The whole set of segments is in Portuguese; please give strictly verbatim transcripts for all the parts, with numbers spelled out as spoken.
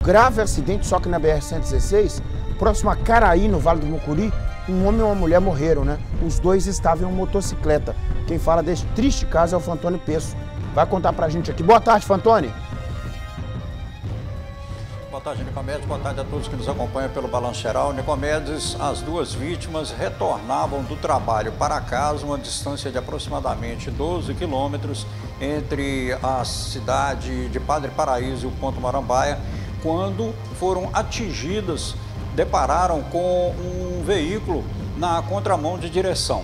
grave acidente, só que na B R cento e dezesseis, próximo a Caraí, no Vale do Mucuri, um homem e uma mulher morreram, né? Os dois estavam em uma motocicleta. Quem fala desse triste caso é o Fantoni Peço. Vai contar pra gente aqui. Boa tarde, Fantoni. Boa tarde, Nicomedes. Boa tarde a todos que nos acompanham pelo Balanço Geral. Nicomedes, as duas vítimas retornavam do trabalho para casa, uma distância de aproximadamente doze quilômetros entre a cidade de Padre Paraíso e o Ponto Marambaia, quando foram atingidas, depararam com um veículo na contramão de direção.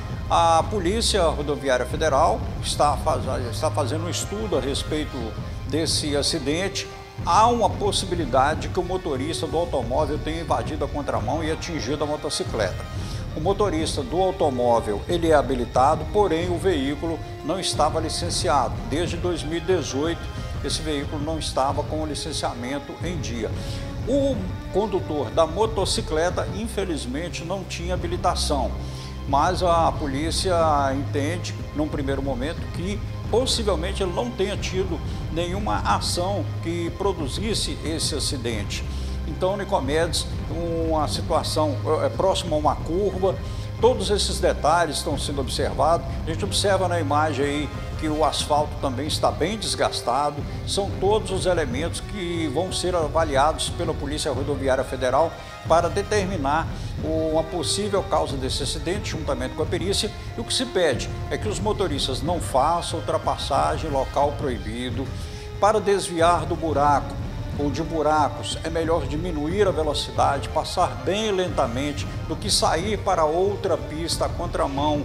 A Polícia Rodoviária Federal está, faz, está fazendo um estudo a respeito desse acidente. Há uma possibilidade de que o motorista do automóvel tenha invadido a contramão e atingido a motocicleta. O motorista do automóvel, ele é habilitado, porém o veículo não estava licenciado. Desde dois mil e dezoito, esse veículo não estava com o licenciamento em dia. O condutor da motocicleta, infelizmente, não tinha habilitação, mas a polícia entende, num primeiro momento, que possivelmente ele não tenha tido nenhuma ação que produzisse esse acidente. Então, Nicomedes, uma situação é, próxima a uma curva, todos esses detalhes estão sendo observados. A gente observa na imagem aí que o asfalto também está bem desgastado. São todos os elementos que vão ser avaliados pela Polícia Rodoviária Federal para determinar uma possível causa desse acidente, juntamente com a perícia. E o que se pede é que os motoristas não façam ultrapassagem em local proibido. Para desviar do buraco ou de buracos, é melhor diminuir a velocidade, passar bem lentamente, do que sair para outra pista, a contramão,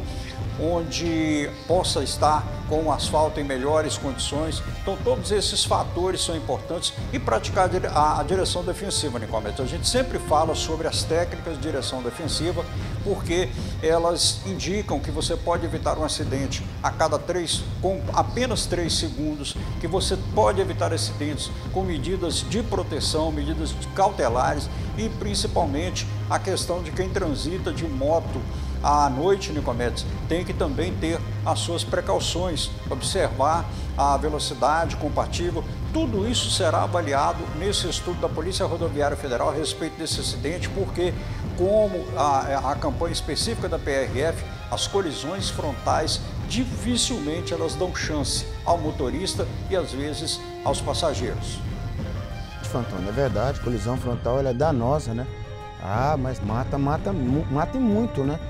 onde possa estar com o asfalto em melhores condições. Então, todos esses fatores são importantes. E praticar a direção defensiva, Nicomedes. A gente sempre fala sobre as técnicas de direção defensiva, porque elas indicam que você pode evitar um acidente a cada três, com apenas três segundos, que você pode evitar acidentes com medidas de proteção, medidas cautelares e principalmente a questão de quem transita de moto à noite, Nicomedes, tem que também ter as suas precauções, observar a velocidade compatível. Tudo isso será avaliado nesse estudo da Polícia Rodoviária Federal a respeito desse acidente, porque, como a, a campanha específica da P R F, as colisões frontais dificilmente elas dão chance ao motorista e às vezes aos passageiros. Fantoni, é verdade, colisão frontal ela é danosa, né? Ah, mas mata, mata, mata e muito, né?